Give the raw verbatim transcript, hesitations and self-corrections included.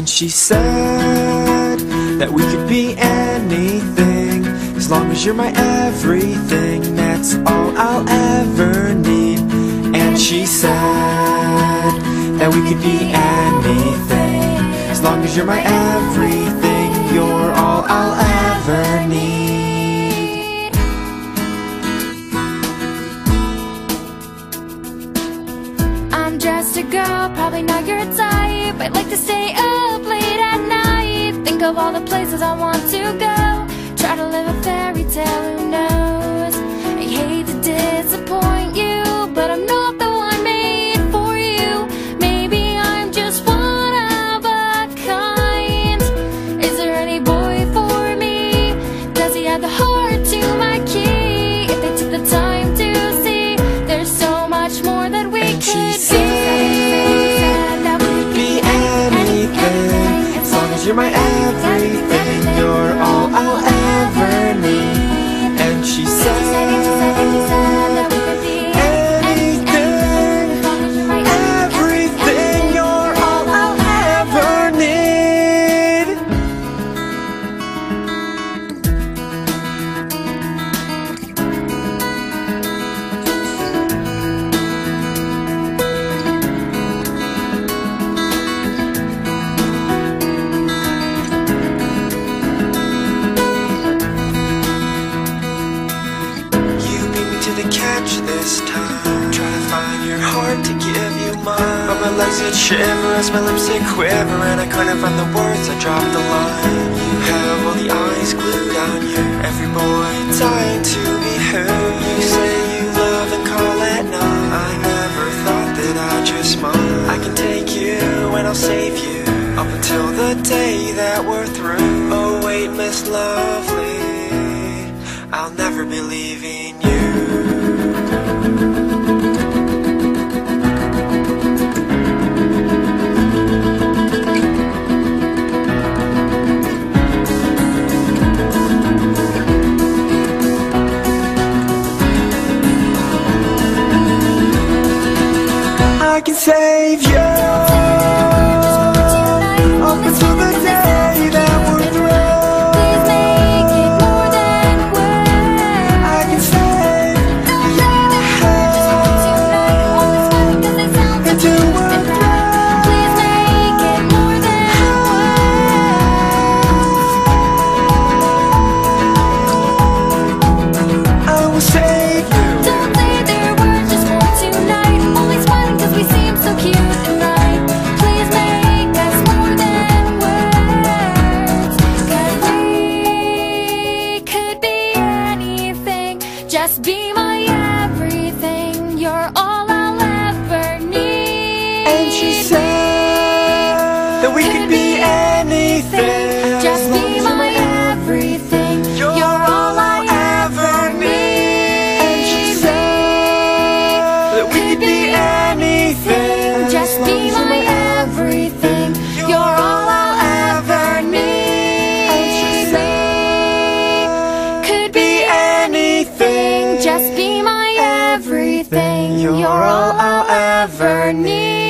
And she said that we could be anything, as long as you're my everything. That's all I'll ever need. And she said that we could be anything, as long as you're my everything. You're all I'll ever need. I'm just a girl, probably not your type. I'd like to stay up late at night, think of all the places I want to go, try to live a fairy tale, who knows. I hate to disappoint you, but I'm not the one made for you. Maybe I'm just one of a kind. Is there any boy for me? Does he have the heart to my key? If they took the time to see, there's so much more that we And could she be. said that we could be anything, as long as you're my everything. You're all I'll ever need. And she said this time. Try to find your heart to give you mine, but my legs would shiver as my lips would quiver, and I couldn't find the words, I dropped the line. You have all the eyes glued on you, every boy dying to be heard. You say you love and call at night. I never thought that I'd just mind. I can take you and I'll save you, up until the day that we're through. Oh wait, Miss Lovely, I'll never be leaving you. I can save you up until the day that we're through. Please make it more than words. I can save you until we're through. Please make it more than words. I will save you. Don't say their words just for tonight. Only smiling cause we seem so cute tonight. Please make us more than words, cause we could be anything. Just be my everything. You're all I'll ever need. And she said that we could be anything, Just be my everything. You're all I'll ever need. And she said that we could be anything, Just be my everything. You're all I'll ever need. And she said Could be anything. Just be my everything. You're You're all I'll ever need.